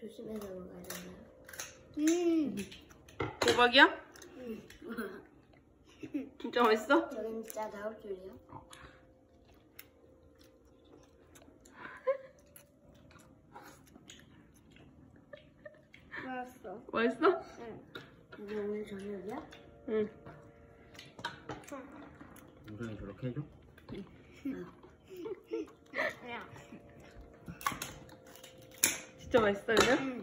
조심해서 먹어야 되나? 대박이야? 진짜 맛있어? 저긴 진짜 나올 줄이야. 맛있어. 맛있어? 응. 이게 오늘 저녁이야? 응. 우정이 저렇게 해줘? 진짜 맛있어, 그냥?